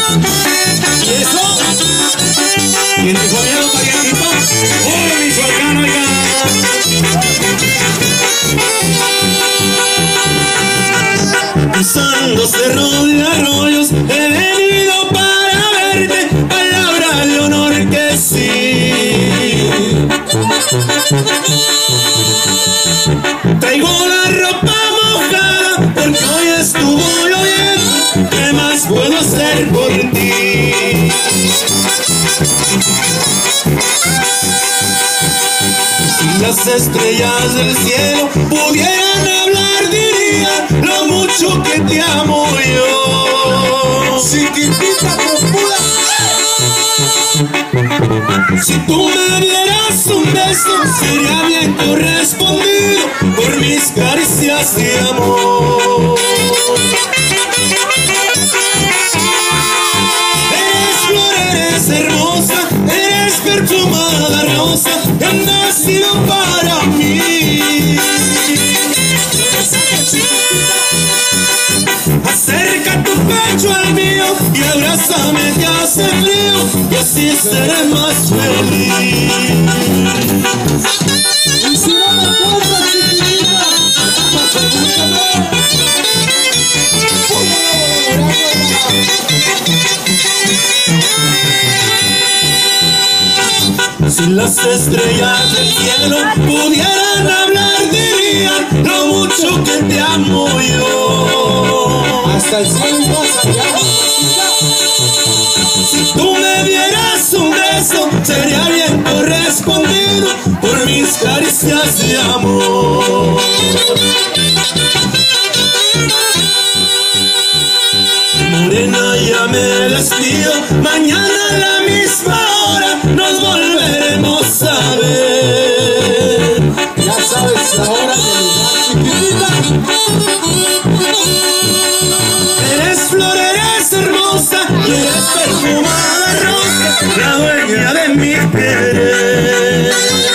¿Y eso? ¿Quién dijo miedo, parientito? ¡Oh, Michoacán, oiga! Cruzando cerros y arroyos he venido para verte, palabra de honor que sí. Traigo la ropa mojada porque hoy estuvo lloviendo. ¿Qué más puedo hacer por ti? Si las estrellas del cielo pudieran hablar, dirían lo mucho que te amo yo. Chiquitita profunda. Si tú me dieras un beso, sería bien correspondido por mis caricias de amor. Eres flor, eres hermosa, eres perfumada rosa, que has nacido para mí. Acerca tu pecho al mío y abrázame que hace frío, y así seré más feliz. Y si no me acuerdas, chiquitita, si las estrellas del cielo pudieran hablar, dirían lo mucho que te amo yo. Hasta el cielo más allá. Si tú me dieras un beso, sería bien correspondido por mis caricias de amor. Morena, ya me despido, mañana a la misma hora nos volveremos a ver. Ya sabes la hora del lugar, chiquitita. Eres flor, eres hermosa y eres perfumada rosa, la dueña de mi querer.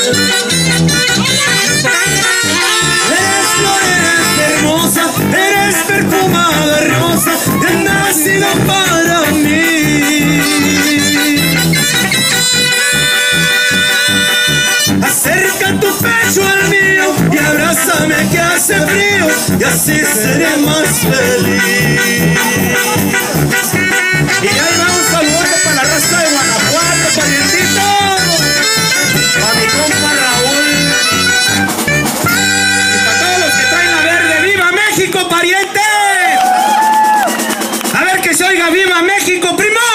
Eres flor, eres hermosa, eres perfumada rosa, que has nacido para mí. Acerca tu pecho al mío y abrázame que hace frío, y así seré más feliz. Y ahí va un saludo para la raza de Guanajuato, parientito. Para mi compa Raúl. Y para todos los que traen la verde. ¡Viva México, pariente! A ver que se oiga, ¡viva México, primo!